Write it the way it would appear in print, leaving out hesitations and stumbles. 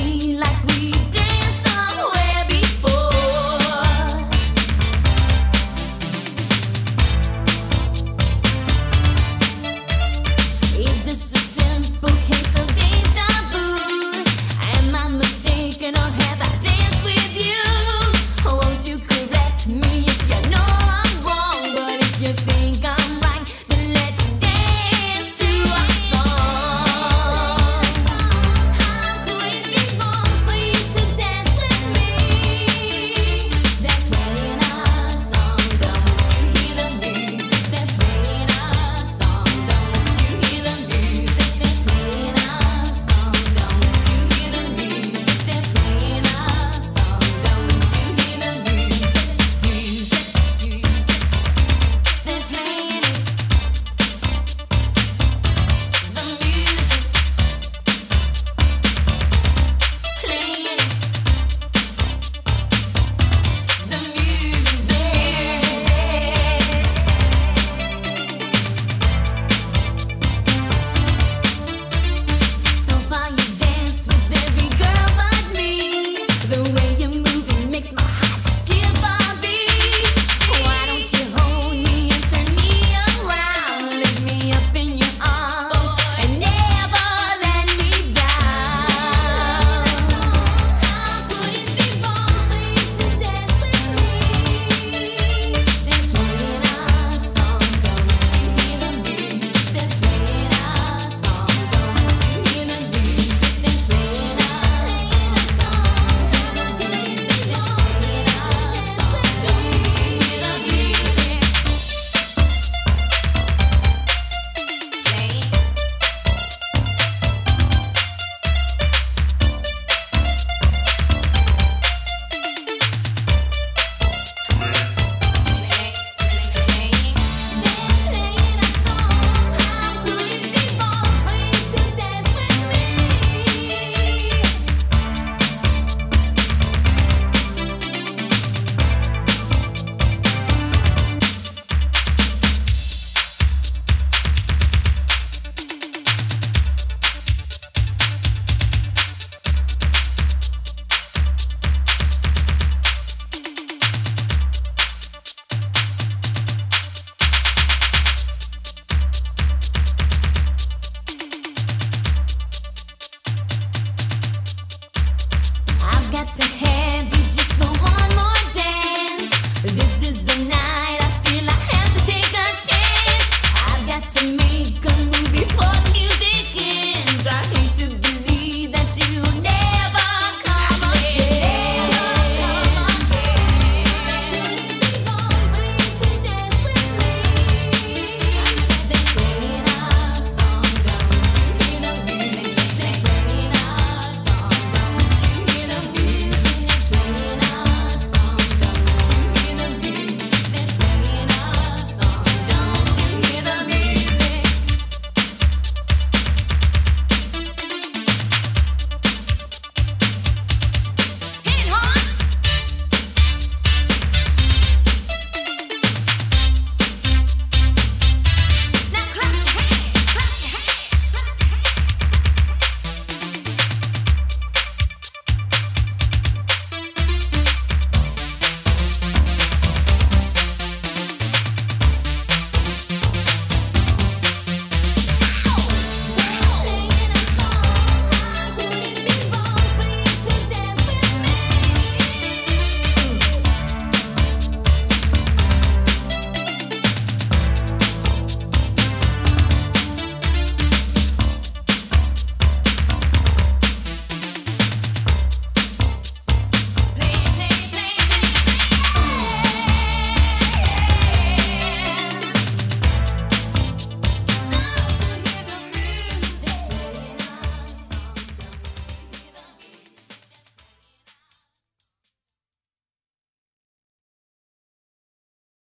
me like we danced somewhere before. Is this a simple case of deja vu? Am I mistaken or have I danced with you? Won't you correct me if you know I'm wrong? But if you think I'm right, then let's dance to our song. How could it be wrong for you to dance with me? They're playing our song, don't you hear the music? They're playing our song, don't you hear the music? They're playing our song, don't you hear the music? They're playing our song, don't you hear the music? They're playing it, the music, playing it, the music. So far you danced with every girl but me. The way you're moving makes my heart just skip a beat. Why don't you hold me and turn me around? Lift me up in your arms and never let me down. How could it be wrong for you to dance with me? They're playing our song, don't you hear the music? They're playing our song, don't you hear the music? They're playing our song, don't you hear the music? They're playing our song, don't you hear the music? I've got to